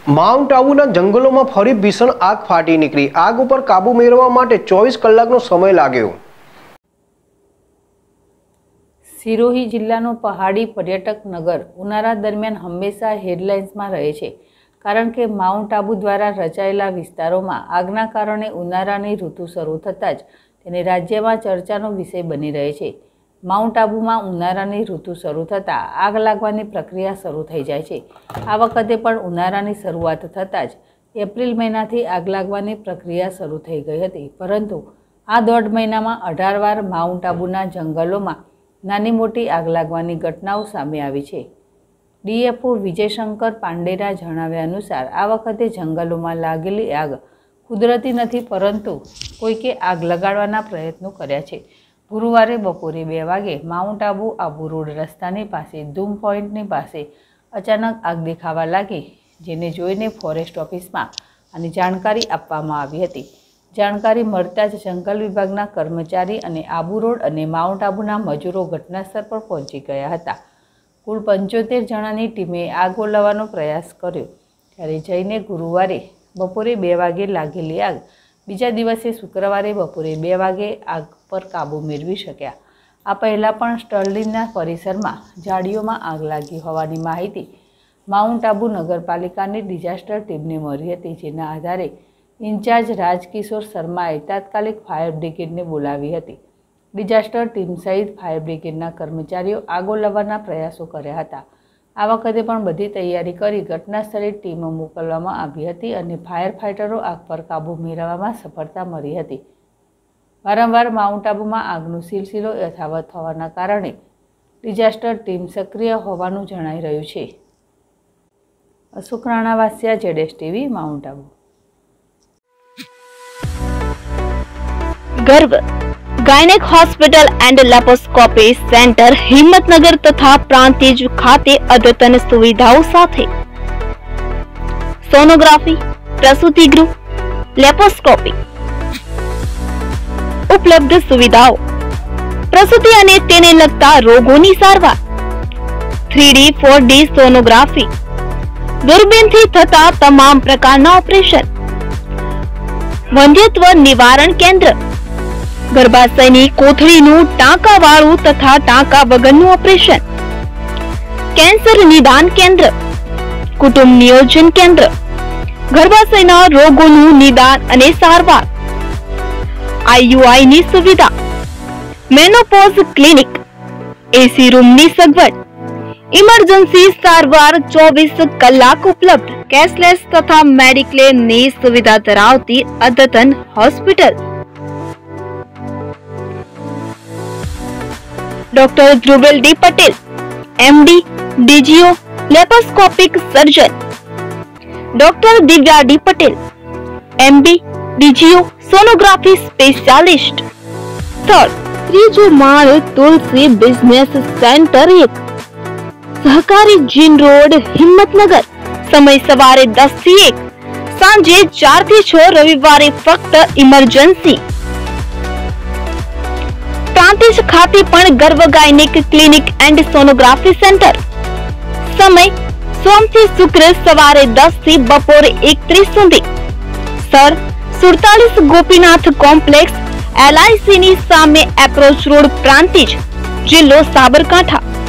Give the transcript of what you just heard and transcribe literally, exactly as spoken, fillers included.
Mount આબુના જંગલોમાં ફરી ભીષણ આગ ફાટી નીકળી। આગ ઉપર કાબુ મેળવવા માટે ચોવીસ કલાકનો સમય લાગ્યો। સિરોહી જિલ્લાનું પહાડી પર્યટક નગર ઉનાળા દરમિયાન હંમેશા હેડલાઇન્સમાં રહે છે, કારણ કે માઉન્ટ આબુ દ્વારા રચાયેલા વિસ્તારોમાં આગના કારણે ઉનાળાની ઋતુ શરૂ થતાં જ તેને રાજ્યમાં ચર્ચાનો વિષય બની રહે છે। માઉન્ટ આબુમાં ઉનાળાની ઋતુ શરૂ થતાં આગ લાગવાની પ્રક્રિયા શરૂ થઈ જાય છે। આ વખતે પણ ઉનાળાની શરૂઆત થતાં જ એપ્રિલ મહિનાથી આગ લાગવાની પ્રક્રિયા શરૂ થઈ ગઈ હતી, પરંતુ આ દોઢ મહિનામાં અઢાર વાર માઉન્ટ આબુના જંગલોમાં નાની મોટી આગ લાગવાની ઘટનાઓ સામે આવી છે। ડીએફઓ વિજયશંકર પાંડેના જણાવ્યા અનુસાર આ વખતે જંગલોમાં લાગેલી આગ કુદરતી નથી, પરંતુ કોઈકે આગ લગાડવાના પ્રયત્નો કર્યા છે। ગુરુવારે બપોરે બે વાગે માઉન્ટ આબુ આબુ રોડ રસ્તાની પાસે ધૂમ પોઈન્ટની પાસે અચાનક આગ દેખાવા લાગી, જેને જોઈને ફોરેસ્ટ ઓફિસમાં આની જાણકારી આપવામાં આવી હતી। જાણકારી મળતા જ જંગલ વિભાગના કર્મચારી અને આબુ રોડ અને માઉન્ટ આબુના મજૂરો ઘટનાસ્થળ પર પહોંચી ગયા હતા। કુલ પંચોતેર જણાની ટીમે આગ ઓલવવાનો પ્રયાસ કર્યો, ત્યારે જઈને ગુરુવારે બપોરે બે વાગે લાગેલી આગ બીજા દિવસે શુક્રવારે બપોરે બે વાગે આગ પર કાબૂ મેળવી શક્યા। આ પહેલાં પણ સ્ટર્લિનના પરિસરમાં ઝાડીઓમાં આગ લાગી હોવાની માહિતી માઉન્ટ આબુ નગરપાલિકાની ડિઝાસ્ટર ટીમને મળી હતી, જેના આધારે ઇન્ચાર્જ રાજકિશોર શર્માએ તાત્કાલિક ફાયર બ્રિગેડને બોલાવી હતી। ડિઝાસ્ટર ટીમ સહિત ફાયર બ્રિગેડના કર્મચારીઓ આગ ઓલવવાના પ્રયાસો કર્યા હતા। આ વખતે પણ બધી તૈયારી કરી ઘટના સ્થળે ટીમો મોકલવામાં આવી હતી અને ફાયર ફાઇટરો આગ પર કાબૂ મેળવવામાં સફળતા મળી હતી। વારંવાર માઉન્ટ આબુમાં આગનો સિલસિલો યથાવત હોવાના કારણે ડિઝાસ્ટર ટીમ સક્રિય હોવાનું જણાઈ રહ્યું છે। Ashok Ranavasiya, Jadesh TV, Mount Abu. Garv gynaec hospital and laparoscopy centre Himmatnagar तथा प्रांतिज खाते अद्यतन सुविधाओं साथे सोनोग्राफी, प्रसूति गृह, लेप्रोस्कोपी उपलब्ध सुविधाओं, प्रसूति અને તેને લગતા રોગોની સારવાર, three D four D sonography, દૂરબીનથી થતા તમામ પ્રકારના ઓપરેશન, વંધ્યત્વ નિવારણ કેન્દ્ર, ગર્ભાશયની કોથળીનું ટાંકાવાળું તથા ટાંકા વગરનું ઓપરેશન, કેન્સર નિદાન કેન્દ્ર, કુટુંબ નિયોજન કેન્દ્ર, ગર્ભાશયના રોગોનું નિદાન અને સારવાર, આઈયુઆઈ ની સુવિધા, મેનોપોઝ ક્લિનિક, એસી રૂમની સગવડ, ઇમરજન્સી સારવાર ચોવીસ કલાક ઉપલબ્ધ, કેશલેસ તથા મેડિક્લેમ ની સુવિધા ધરાવતી અદ્યતન hospital. Doctor Dhruvel D Patel, MD, DGO, laparoscopic surgeon, doctor Divya D Patel, MD, DGO, sonography specialist. Third त्रीजो माળ तुलसी बिजनेस सेंटर एक, सहकारी जीन रोड, हिम्मतनगर। समय सवारे दस થી એક, सांजे चार થી છ, रविवारे फक्त इमरजेंसी। प्रांतिज खाते पण Garv gynaec clinic and sonography centre. समय सोम થી શુક્ર સવારે દસ થી બપોરે એક ત્રીસ સુધી। સર સુડતાલીસ ગોપીનાથ કોમ્પ્લેક્સ, એલઆઈસી ની સામે એપ્રોચ રોડ, પ્રાંતિજ, જિલ્લો સાબરકાંઠા।